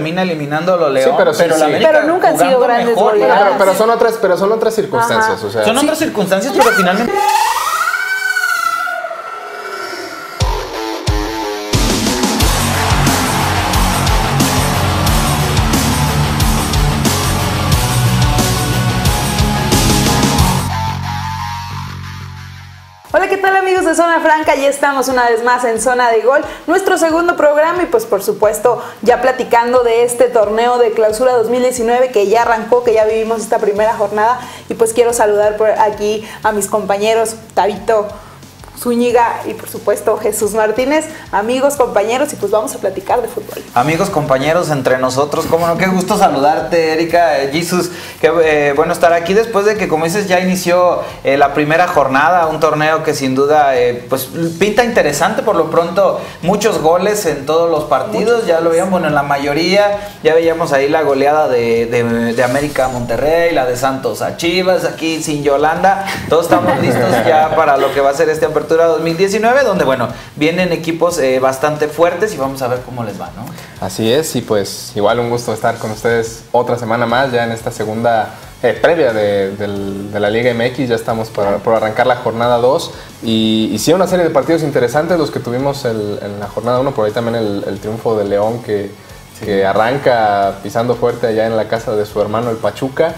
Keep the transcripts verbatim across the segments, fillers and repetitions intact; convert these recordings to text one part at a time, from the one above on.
termina eliminándolo León, sí, pero, sí, pero, sí. la América pero nunca han sido grandes goleadas. Pero, pero, son otras, pero son otras circunstancias. O sea, son sí. otras circunstancias, pero finalmente... Hola, ¿qué tal amigos de Zona Franca? Ya estamos una vez más en Zona de Gol, nuestro segundo programa y pues por supuesto ya platicando de este torneo de clausura dos mil diecinueve que ya arrancó, que ya vivimos esta primera jornada y pues quiero saludar por aquí a mis compañeros Tabito Zúñiga y por supuesto Jesús Martínez, amigos, compañeros y pues vamos a platicar de fútbol. Amigos, compañeros, entre nosotros, cómo no, qué gusto saludarte, Erika, eh, Jesús, qué eh, bueno estar aquí después de que, como dices, ya inició eh, la primera jornada, un torneo que sin duda eh, pues pinta interesante, por lo pronto muchos goles en todos los partidos, muchos ya goles. Lo veíamos, bueno, en la mayoría, ya veíamos ahí la goleada de, de, de América a Monterrey, la de Santos a Chivas, aquí sin Yolanda, todos estamos listos ya para lo que va a ser este apertura dos mil diecinueve, donde bueno, vienen equipos eh, bastante fuertes y vamos a ver cómo les va, ¿no? Así es, y pues igual un gusto estar con ustedes otra semana más, ya en esta segunda eh, previa de, de, de la Liga M X, ya estamos por, por arrancar la jornada dos, y, y sí, una serie de partidos interesantes los que tuvimos el, en la jornada uno, por ahí también el, el triunfo de León que, sí. que arranca pisando fuerte allá en la casa de su hermano el Pachuca,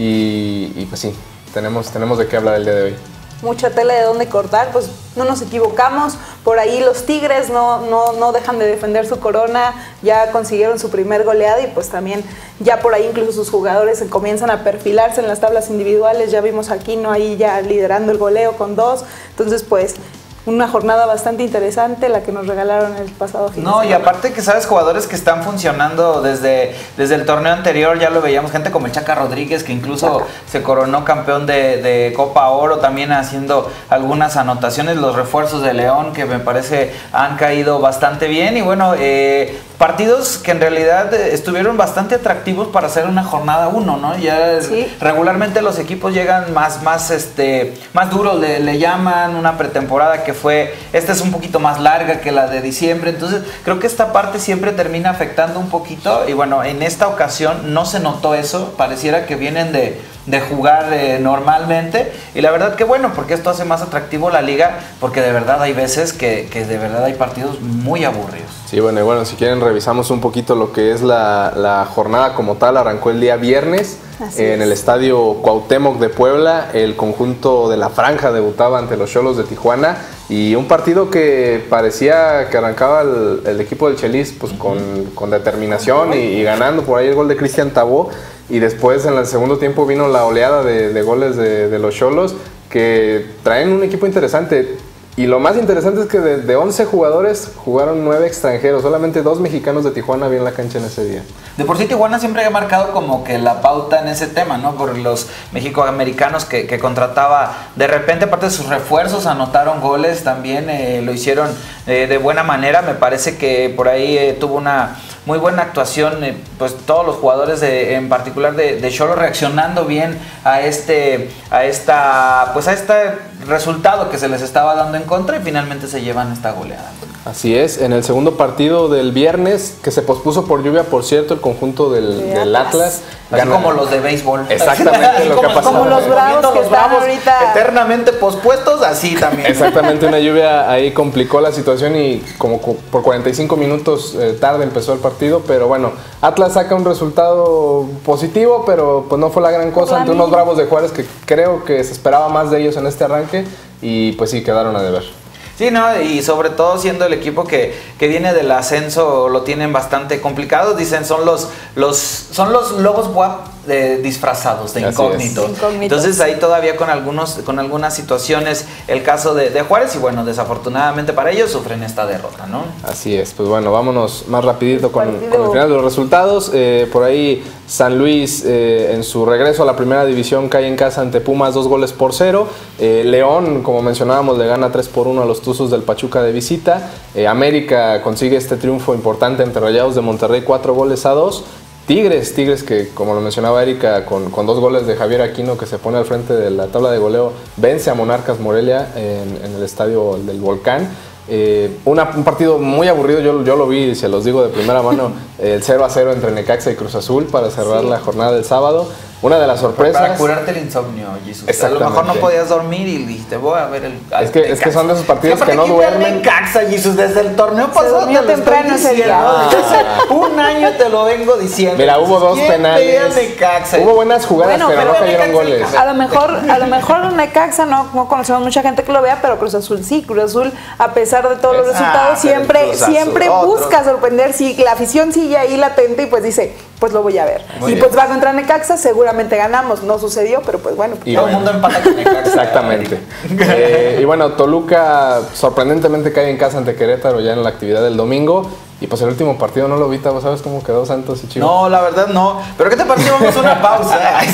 y, y pues sí, tenemos, tenemos de qué hablar el día de hoy. Mucha tela de dónde cortar, pues no nos equivocamos, por ahí los Tigres no, no, no dejan de defender su corona, ya consiguieron su primer goleada y pues también ya por ahí incluso sus jugadores comienzan a perfilarse en las tablas individuales, ya vimos a Aquino ahí ya liderando el goleo con dos, entonces pues una jornada bastante interesante la que nos regalaron el pasado fin. No, y aparte que sabes, jugadores que están funcionando desde, desde el torneo anterior, ya lo veíamos, gente como el Chaca Rodríguez, que incluso Chaca. se coronó campeón de, de Copa Oro, también haciendo algunas anotaciones, los refuerzos de León, que me parece han caído bastante bien, y bueno, eh, partidos que en realidad estuvieron bastante atractivos para hacer una jornada uno, ¿no? Ya sí. regularmente los equipos llegan más, más, este, más duros, le, le llaman una pretemporada que fue, esta es un poquito más larga que la de diciembre, entonces creo que esta parte siempre termina afectando un poquito, y bueno, en esta ocasión no se notó eso, pareciera que vienen de, de jugar eh, normalmente, y la verdad que bueno, porque esto hace más atractivo la liga, porque de verdad hay veces que, que de verdad hay partidos muy aburridos. Sí, bueno, y bueno, si quieren revisamos un poquito lo que es la, la jornada como tal. Arrancó el día viernes eh, en el estadio Cuauhtémoc de Puebla. El conjunto de la Franja debutaba ante los Xolos de Tijuana, y un partido que parecía que arrancaba el, el equipo del Chelis pues, con, con determinación y, y ganando por ahí el gol de Cristian Tabó, y después en el segundo tiempo vino la oleada de, de goles de, de los Xolos, que traen un equipo interesante. Y lo más interesante es que de, de once jugadores jugaron nueve extranjeros, solamente dos mexicanos de Tijuana había en la cancha en ese día. De por sí Tijuana siempre ha marcado como que la pauta en ese tema, ¿no? Por los mexicoamericanos que, que contrataba, de repente aparte de sus refuerzos anotaron goles, también eh, lo hicieron eh, de buena manera, me parece que por ahí eh, tuvo una muy buena actuación, eh, pues todos los jugadores de, en particular de, de Xolos reaccionando bien a este, a esta, pues a este resultado que se les estaba dando en contra, y finalmente se llevan esta goleada. Así es, en el segundo partido del viernes, que se pospuso por lluvia, por cierto, el conjunto del, del Atlas. Así gana. Como los de béisbol. Exactamente lo como, que ha pasado. Como los bravos que los están bravos ahorita eternamente pospuestos, así también. Exactamente, una lluvia ahí complicó la situación y como por cuarenta y cinco minutos eh, tarde empezó el partido, pero bueno, Atlas saca un resultado positivo, pero pues no fue la gran cosa ante unos Bravos de Juárez que creo que se esperaba más de ellos en este arranque, y pues sí, quedaron a deber. Sí, ¿no? Y sobre todo siendo el equipo que, que viene del ascenso, lo tienen bastante complicado. Dicen, son los, los, son los lobos W A P de, disfrazados de incógnito. Entonces ahí todavía con, algunos, con algunas situaciones, el caso de, de Juárez, y bueno, desafortunadamente para ellos sufren esta derrota, ¿no? Así es, pues bueno, vámonos más rapidito con, con el final de los resultados. Eh, por ahí San Luis eh, en su regreso a la primera división cae en casa ante Pumas dos goles por cero. Eh, León, como mencionábamos, le gana tres por uno a los Tuzos del Pachuca de visita. Eh, América consigue este triunfo importante ante Rayados de Monterrey, cuatro goles a dos. Tigres, Tigres que como lo mencionaba Erika, con, con dos goles de Javier Aquino, que se pone al frente de la tabla de goleo, vence a Monarcas Morelia en, en el estadio del Volcán. Eh, una, un partido muy aburrido, yo, yo lo vi, se los digo de primera mano, el cero a cero entre Necaxa y Cruz Azul para cerrar sí. la jornada del sábado. Una de las sorpresas. Para curarte el insomnio, Jesús. A lo mejor no podías dormir y dijiste, voy a ver el. Es que, es que son de esos partidos que no duermen. Necaxa, Jesús, desde el torneo pasado te lo temprano estoy diciendo. Ah. Un año te lo vengo diciendo. Mira, hubo dos penales. Necaxa? Hubo buenas jugadas, bueno, pero, pero no cayeron Necaxa, goles. A lo mejor, a lo mejor Necaxa no, no conocemos mucha gente que lo vea, pero Cruz Azul sí. Cruz Azul, a pesar de todos los ah, resultados, siempre, siempre busca sorprender. Si la afición sigue ahí latente y pues dice, pues lo voy a ver. Muy y bien. Pues va contra Necaxa, seguramente ganamos. No sucedió, pero pues bueno. Y todo el mundo empata con Necaxa. Exactamente. eh, y bueno, Toluca sorprendentemente cae en casa ante Querétaro ya en la actividad del domingo. Y pues el último partido no lo vi, ¿vos sabes cómo quedó Santos y Chivas? No, la verdad no. ¿Pero qué te pareció? Vamos a una pausa.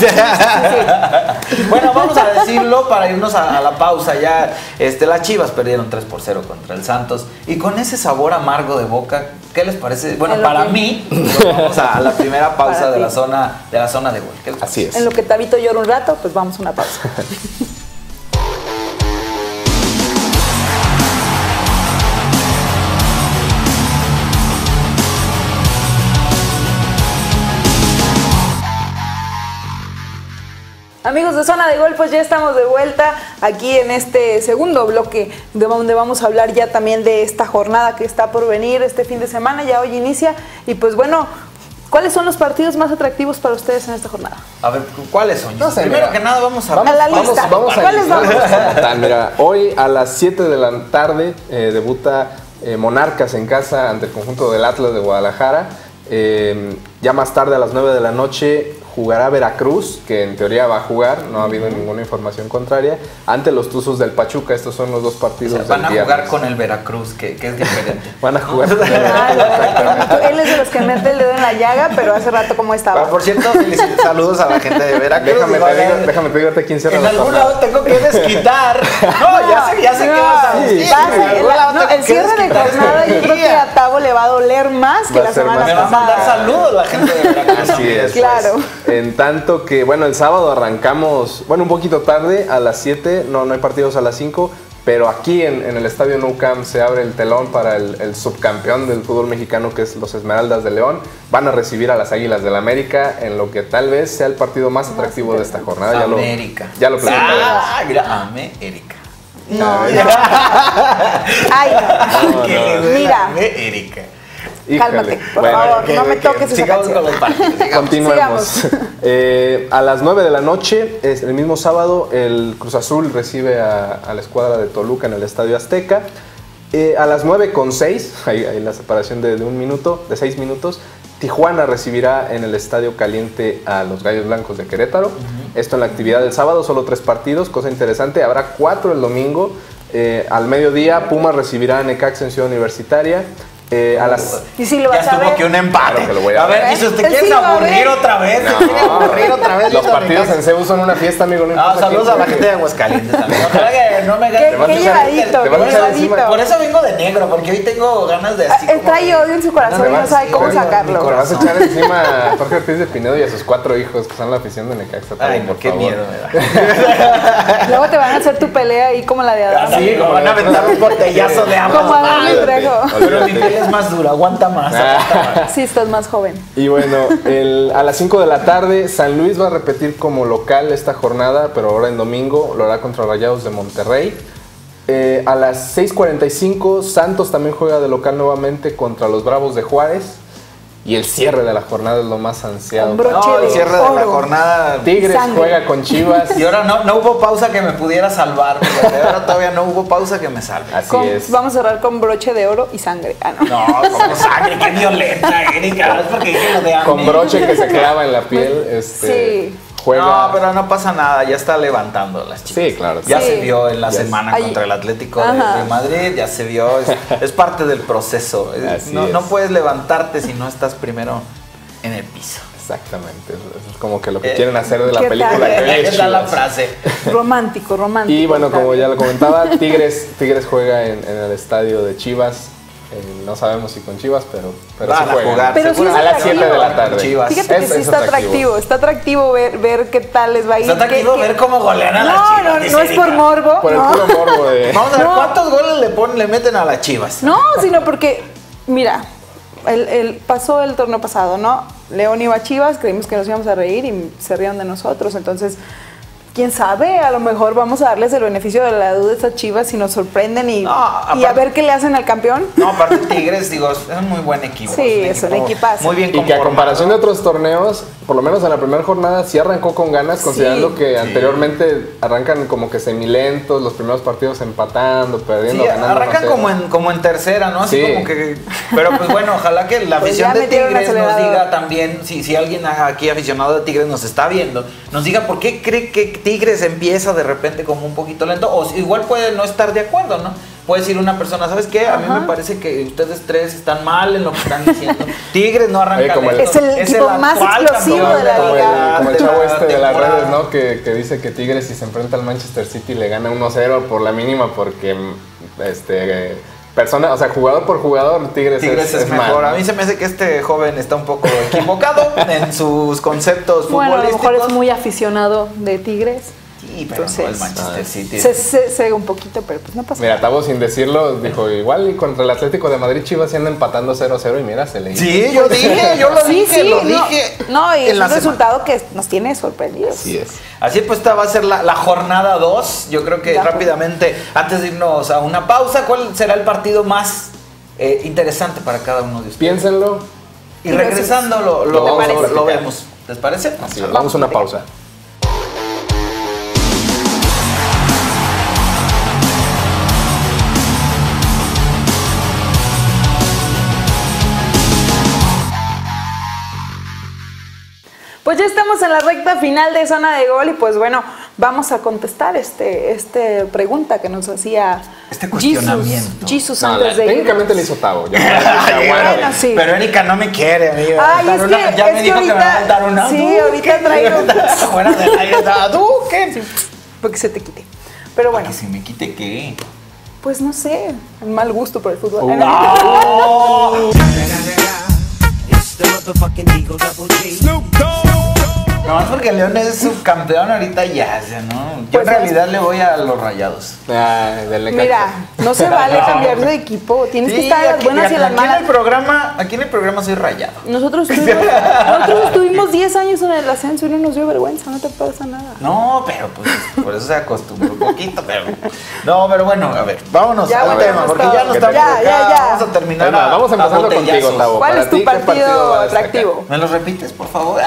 Bueno, vamos a decirlo para irnos a, a la pausa. Ya este, las Chivas perdieron tres por cero contra el Santos. Y con ese sabor amargo de boca, ¿qué les parece? Bueno, para que... mí, vamos a, a la primera pausa de la, zona, de la zona de gol. ¿Qué les Así es. En lo que Tabito llora un rato, pues vamos a una pausa. Amigos de Zona de Gol, pues ya estamos de vuelta aquí en este segundo bloque de donde vamos a hablar ya también de esta jornada que está por venir este fin de semana, ya hoy inicia. Y pues bueno, ¿cuáles son los partidos más atractivos para ustedes en esta jornada? A ver, ¿cuáles son? No sé, Primero mira, que nada vamos a, vamos, a la vamos, lista. Vamos a ¿Cuáles vamos? Mira, hoy a las siete de la tarde eh, debuta eh, Monarcas en casa ante el conjunto del Atlas de Guadalajara. Eh, ya más tarde a las nueve de la noche jugará Veracruz, que en teoría va a jugar, no ha habido ninguna información contraria, ante los Tuzos del Pachuca. Estos son los dos partidos. O sea, van a viernes. jugar con el Veracruz, que, que es diferente. Van a jugar. Él es de los que mete el dedo en la llaga, pero hace rato como estaba. Pero, por cierto, saludos a la gente de Veracruz. Déjame te digo, déjame te digo a quién cierra en la algún jornada. lado tengo que desquitar. No, no ya sé, ya sé no, que vas a decir. Sí, la, no, el cierre de jornada yo creo que a Tavo le va a doler más que la semana pasada. Me va a mandar saludos la gente de Veracruz. Así es. Claro. Pues, en tanto que, bueno, el sábado arrancamos, bueno, un poquito tarde, a las siete, no, no hay partidos a las cinco, pero aquí en, en el estadio Nou Camp se abre el telón para el, el subcampeón del fútbol mexicano, que es los Esmeraldas de León. Van a recibir a las Águilas del América en lo que tal vez sea el partido más atractivo de esta jornada. América. Ya lo, ya lo platicaremos. Ah, mira, América. No, no. Ay, no. No, no. Mira. América. Cálmate, por bueno, favor, que, no me que, toques que, esa canción. Con los partidos, Continuemos. eh, a las nueve de la noche, es el mismo sábado, el Cruz Azul recibe a, a la escuadra de Toluca en el Estadio Azteca. Eh, a las nueve con seis, hay, hay la separación de, de un minuto, de seis minutos, Tijuana recibirá en el Estadio Caliente a los Gallos Blancos de Querétaro. Uh-huh. Esto en la actividad del sábado, solo tres partidos, cosa interesante. Habrá cuatro el domingo. Eh, al mediodía, Pumas recibirá a Necaxa en Ciudad Universitaria. Eh, a las... ¿Y si lo vas ya estuvo a ver? que un empate. Claro que lo voy a, a ver, ver. ¿y ¿te quieres aburrir otra vez? No. ¿Te quieres aburrir otra vez? Los partidos en Cebu son una fiesta, amigo. No, no saludos a la gente de Aguascalientes también. Ojalá que no me ¿Qué, qué llevadito? Te vas a echar encima. Por eso vengo de negro, porque hoy tengo ganas de así. Él trae odio en su corazón y no sabe cómo sacarlo. Te vas a echar encima a Jorge Ortiz de Pinedo y a sus cuatro hijos, que son la afición de Necaxa. Ay, no, qué miedo me da. Luego te van a hacer tu pelea ahí como la de Adán. Así, como van a aventar un botellazo de agua. Como Adán y Trejo. Pero mi piel es más dura, aguanta más. Sí, estás más joven. Y bueno, el, a las cinco de la tarde, San Luis va a repetir como local esta jornada, pero ahora en domingo lo hará contra Rayados de Monterrey. Eh, a las seis cuarenta y cinco, Santos también juega de local nuevamente contra los Bravos de Juárez. Y el cierre de la jornada es lo más ansiado. No, el cierre de la jornada. Tigres juega con Chivas. Y ahora no, no hubo pausa que me pudiera salvar. Fíjate, ahora todavía no hubo pausa que me salve. Así con, es. Vamos a cerrar con broche de oro y sangre. Ah, no. No, como sangre, qué violenta, Erika. Es porque dije lo de hambre. Con broche que se clava en la piel. Este, sí. Juega. No, pero no pasa nada, ya está levantando las chicas. Sí, claro. Ya sí. se vio en la ya semana es. contra el Atlético de, Ajá. de Madrid, ya se vio, es, es parte del proceso. Así no, es. no puedes levantarte si no estás primero en el piso. Exactamente, eso es como que lo que Eh, quieren hacer de la ¿qué película. tal? Que Ahí está la frase. Romántico, romántico. Y bueno, como también. ya lo comentaba, Tigres, Tigres juega en, en el estadio de Chivas Eh, no sabemos si con Chivas, pero, pero Van sí a juegan. jugar. Pero sí es a las siete de la atractivo. tarde. Chivas. Fíjate que Es- sí es está atractivo. atractivo, está atractivo ver, ver qué tal les va a ir. Está atractivo qué- qué- ver cómo golean a las No, Chivas. no, dice no es por Erika. morbo. Por el no. puro morbo de... Vamos a ver No. cuántos goles le ponen, le meten a las Chivas. No, sino porque, mira, el, el- pasó el torneo pasado, ¿no? León iba a Chivas, creímos que nos íbamos a reír y se rieron de nosotros. Entonces, quién sabe, a lo mejor vamos a darles el beneficio de la duda a estas Chivas si nos sorprenden y, No, y a aparte- ver qué le hacen al campeón. No, aparte Tigres, digo, es un muy buen equipo. Sí, es un equipazo. Muy bien Y que a conformado. comparación de otros torneos, por lo menos en la primera jornada sí arrancó con ganas, considerando que sí. anteriormente arrancan como que semilentos, los primeros partidos empatando, perdiendo, Sí, ganando. arrancan no sé. como en, como en tercera, ¿no? Así Sí. como que. Pero pues bueno, ojalá que la Pues afición ya de metieron Tigres nos acelerador. diga también, si, si alguien aquí aficionado de Tigres nos está viendo, nos diga por qué cree que Tigres empieza de repente como un poquito lento, o si- igual puede no estar de acuerdo, ¿no? Puede decir una persona, ¿sabes qué? A mí Ajá. me parece que ustedes tres están mal en lo que están diciendo. Tigres no arranca Oye, como el- lento. Es el equipo más actual explosivo campeón de la Como el, liga. como el de chavo la este de las temporada. redes, ¿no? Que, que dice que Tigres si se enfrenta al Manchester City le gana uno cero por la mínima porque mm, este eh, persona, o sea, jugador por jugador, Tigres, Tigres es, es mejor. mal, A mí se me hace que este joven está un poco equivocado en sus conceptos Bueno, a lo futbolísticos. mejor es muy aficionado de Tigres. Sí, pero no, Entonces, el Manchester City. Se, se cega un poquito, pero pues no pasa Mira, Tabo sin decirlo dijo igual y contra el Atlético de Madrid Chivas se anda empatando cero cero y mira, se le hizo. Sí, yo dije, yo lo Sí, dije, sí, lo no, dije. no, y en es la un semana. resultado que nos tiene sorprendidos. Así es. Así pues, esta va a ser la, la jornada dos. Yo creo que Ya. rápidamente, antes de irnos a una pausa, ¿cuál será el partido más eh, interesante para cada uno de ustedes? Piénsenlo. Y regresando lo, lo, Lo vamos a lo- lo platicar. vemos. ¿Les parece? Así es. Vamos a una pausa. Pues ya estamos en la recta final de Zona de Gol y pues bueno, vamos a contestar este, este pregunta que nos hacía Este cuestionamiento. Jesus, Jesus No, antes la- de técnicamente le irnos. hizo Tavo. Ya, Ay, ya, bueno, sí. Pero Erika no me quiere, amigo. Ay, Dar es una- que, ya es me que dijo que me va a ahorita, dar una. sí, ¿Tú ahorita qué? traigo, Fuera del aire, ¿tú qué? porque se te quite. Pero bueno, Que si me quite qué. pues no sé, un mal gusto por el fútbol. Uh. ¡No! It's the motherfucking Eagle Double G. Nomás porque León es subcampeón ahorita ya, o sea, ¿no? Yo Pues en realidad le voy a los Rayados. Ah, del Necaxa. Mira, no se vale cambiar de equipo, tienes que estar a las aquí, buenas y a las aquí en malas. el programa, aquí en el programa soy Rayado. Nosotros tuvimos, nosotros tuvimos diez años en el ascenso y no nos dio vergüenza, no te pasa nada. No, pero pues por eso se acostumbró un poquito, pero no, pero bueno, a ver, vámonos Ya, al bueno, tema, pues porque todo. ya no estamos Ya, acá, ya, ya. vamos a terminar. Es más, a- vamos a empezando botellazos. contigo, Tavo. ¿Cuál Para es tu ti, ¿qué partido va a destacar? atractivo? ¿Me los repites, por favor?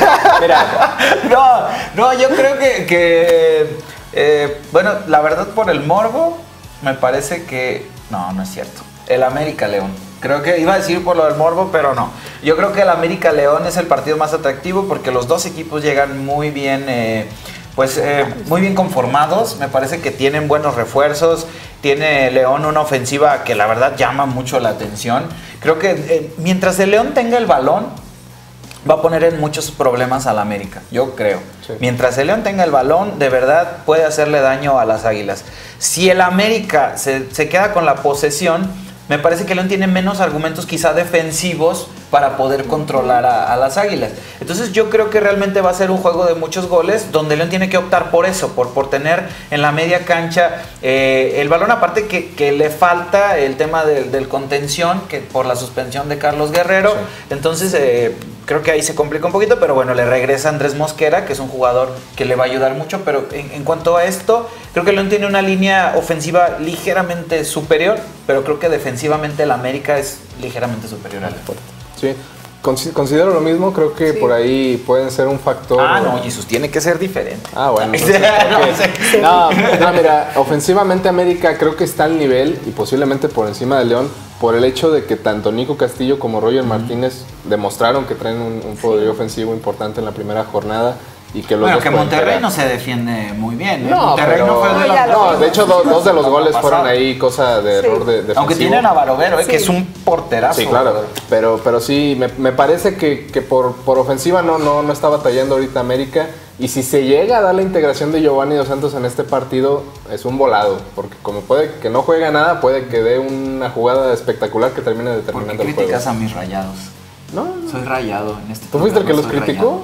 Mira, No, no, yo creo que, que eh, bueno, la verdad por el morbo, me parece que, no, no es cierto, el América León. Creo que iba a decir por lo del morbo, pero no. Yo creo que el América León es el partido más atractivo porque los dos equipos llegan muy bien, eh, pues eh, muy bien conformados. Me parece que tienen buenos refuerzos. Tiene León una ofensiva que la verdad llama mucho la atención. Creo que eh, mientras el León tenga el balón, va a poner en muchos problemas al América, yo creo. Sí. Mientras el León tenga el balón, de verdad puede hacerle daño a las Águilas. Si el América se, se queda con la posesión, me parece que León tiene menos argumentos quizá defensivos para poder controlar a, a las Águilas. Entonces yo creo que realmente va a ser un juego de muchos goles donde León tiene que optar por eso, por, por tener en la media cancha eh, el balón, aparte que, que le falta el tema del, del contención, que por la suspensión de Carlos Guerrero. Sí. Entonces eh, creo que ahí se complica un poquito, pero bueno, le regresa Andrés Mosquera, que es un jugador que le va a ayudar mucho, pero en, en cuanto a esto, creo que León tiene una línea ofensiva ligeramente superior, pero creo que defensivamente el América es ligeramente superior al León. sí, consi- considero lo mismo, creo que Sí. por ahí pueden ser un factor. Ah, no, Jesús, tiene que ser diferente. Ah, bueno. entonces creo que- No, no, no, mira, ofensivamente América creo que está al nivel y posiblemente por encima de León por el hecho de que tanto Nico Castillo como Roger Martínez demostraron que traen un, un poderío ofensivo importante en la primera jornada y que los Bueno, dos que pueden Monterrey pegar. no se defiende muy bien. ¿eh? No, Monterrey pero- no fue de No, las ya lo No, vimos. de hecho do- dos de los goles Pasado. fueron ahí cosa de Sí. error de, defensivo. Aunque tienen a Barovero, ¿eh? Sí. que es un porterazo. Sí, claro, pero, pero sí, me, me parece que, que por, por ofensiva no, no, no está batallando ahorita América Y si se llega a dar la integración de Giovanni Dos Santos en este partido, es un volado, porque como puede que no juegue nada, puede que dé una jugada espectacular que termine determinando ¿Por qué el juego. criticas a mis Rayados? No, Soy rayado en este ¿tú fuiste el que los soy criticó?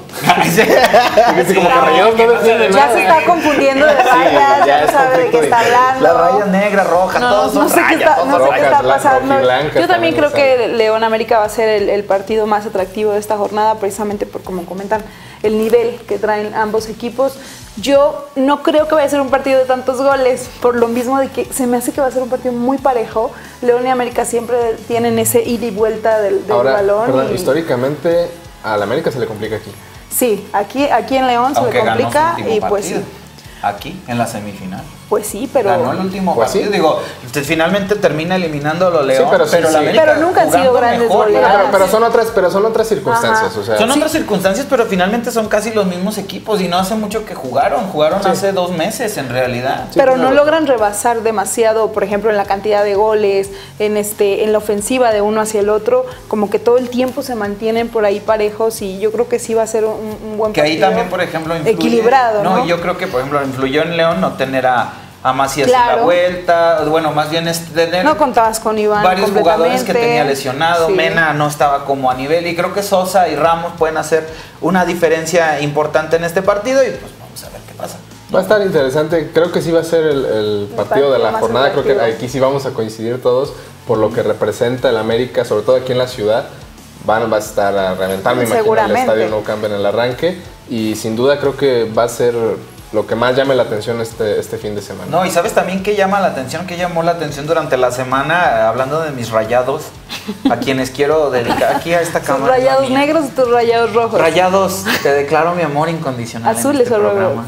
rayado. Sí, como que Rayados no defiende Ya nada. se está confundiendo de rayas, ya ya no es sabe de qué conflicto está de- hablando. La raya negra, roja, No, todos son no sé qué rayas, está, todos no son sé qué rojas, está blan- pasando. rojiblancas Yo también también creo salen. que León América va a ser el, el partido más atractivo de esta jornada, precisamente por, como comentan, el nivel que traen ambos equipos. Yo no creo que vaya a ser un partido de tantos goles, por lo mismo de que se me hace que va a ser un partido muy parejo. León y América siempre tienen ese ida y vuelta del, del Ahora, balón. perdón, y- históricamente al América se le complica aquí. Sí, aquí, aquí en León Aunque se le ganó su complica último y pues partido. sí. Aquí, en la semifinal. Pues sí, pero... Ganó el último Pues partido. sí. Digo, usted finalmente termina eliminándolo a León, Sí, pero sí, la sí. América Pero nunca han sido jugando grandes mejor. goleadas. Pero, pero son otras, pero son otras circunstancias. Ajá. O sea, Son Sí. otras circunstancias, pero finalmente son casi los mismos equipos y no hace mucho que jugaron. Jugaron Sí. hace dos meses en realidad. Sí, pero claro. no logran rebasar demasiado, por ejemplo, en la cantidad de goles, en este, en la ofensiva de uno hacia el otro, como que todo el tiempo se mantienen por ahí parejos y yo creo que sí va a ser un, un buen Que partido. ahí también, por ejemplo, influye. equilibrado, ¿no? y yo creo que, por ejemplo, influyó en León no tener a, a Macías en Claro. la vuelta. Bueno, más bien es tener No contabas con Iván varios jugadores que completamente. tenía lesionado. Sí. Mena no estaba como a nivel y creo que Sosa y Ramos pueden hacer una diferencia importante en este partido y pues vamos a ver qué pasa. va a estar interesante. Creo que sí va a ser el, el partido partido de la más jornada. Creo que atractivo. aquí sí vamos a coincidir todos por lo que representa el América, sobre todo aquí en la ciudad. Van, va a estar a reventar, me imagino, el Seguramente. estadio Nou Camp en el arranque. Y sin duda creo que va a ser lo que más llame la atención este, este fin de semana. No, y sabes también que llama la atención, que llamó la atención durante la semana, eh, hablando de mis rayados, a quienes quiero dedicar aquí a esta ¿Tus cámara. rayados es la mía. negros y tus rayados rojos? Rayados, te declaro mi amor incondicional. Azules en este o rojos. programa.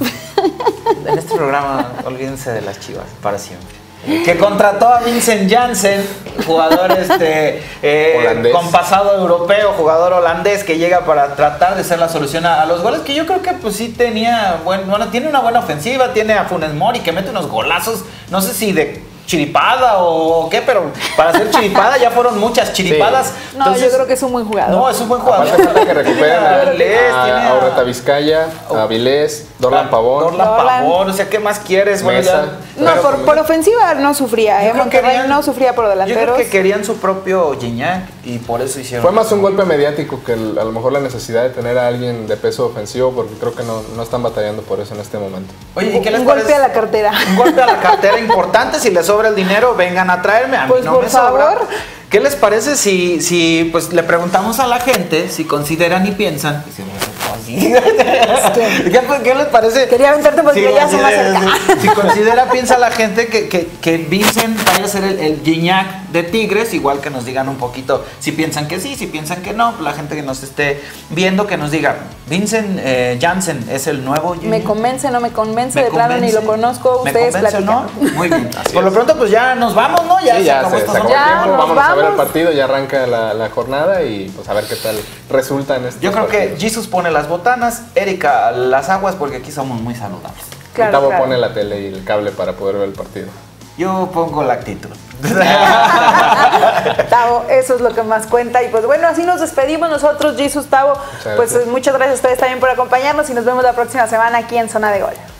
En este programa, olvídense de las Chivas para siempre. Que contrató a Vincent Janssen, jugador este eh, Holandés. con pasado europeo, jugador holandés que llega para tratar de ser la solución a, a los goles, que yo creo que pues sí tenía, buen, bueno, tiene una buena ofensiva, tiene a Funes Mori que mete unos golazos, no sé si de chiripada o qué, pero para hacer chiripada ya fueron muchas chiripadas. No, Entonces, yo creo que es un buen jugador. no, es un buen jugador. Aparte falta que recuperen Tiene a, Avilés, a, tiene a Urreta Vizcaya, a Avilés, Dorlan Pavón. Dorlan Dorlan. Pavón, o sea, ¿qué más quieres? Bueno, Mesa. ya- No, pero- por, por ofensiva no sufría, Yo ¿eh? creo que Monterrey querían- no sufría por Yo delanteros. creo que querían su propio Gignac y por eso hicieron. Fue más un golpe mediático que el- a lo mejor la necesidad de tener a alguien de peso ofensivo, porque creo que no, no están batallando por eso en este momento. Oye, ¿y qué les Un golpe parece? a la cartera. Un golpe a la cartera importante. Si les sobra el dinero, vengan a traerme. A mí Pues, no por me sobra. favor. ¿Qué les parece si, si pues le preguntamos a la gente si consideran y piensan? que siempre son así. ¿Qué, ¿Qué les parece? Quería aventarte porque Sí, ya se así me de- acerca. Si considera, piensa la gente que, que, que Vincent vaya a ser el, el Gignac de Tigres, igual que nos digan un poquito si piensan que sí, si piensan que no, la gente que nos esté viendo que nos diga, Vincent eh, Janssen es el nuevo Gignac. Me convence, no me convence, Me de plano ni convence. lo conozco, ¿Me ustedes convence o platican. no? Muy bien. Así Por lo es. pronto, pues ya nos vamos, ¿no? Ya Sí, se ya acabó se, esta se acabó jornada. el Ya, tiempo. nos Vamos a ver el vamos. partido, ya arranca la, la jornada y pues a ver qué tal resulta en este. Yo creo que Jesus pone las botanas, Erika las aguas, porque aquí somos muy saludables. Claro, Tavo claro. pone la tele y el cable para poder ver el partido. Yo pongo la actitud. Tavo, eso es lo que más cuenta. Y pues bueno, así nos despedimos nosotros, Jesus, Tavo. Muchas Pues gracias. muchas gracias a ustedes también por acompañarnos y nos vemos la próxima semana aquí en Zona de Gol.